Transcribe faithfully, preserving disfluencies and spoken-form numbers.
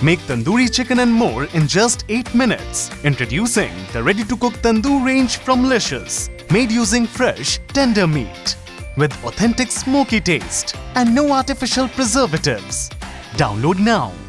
Make tandoori chicken and more in just eight minutes. Introducing the ready-to-cook tandoor range from Licious, made using fresh, tender meat with authentic smoky taste and no artificial preservatives. Download now.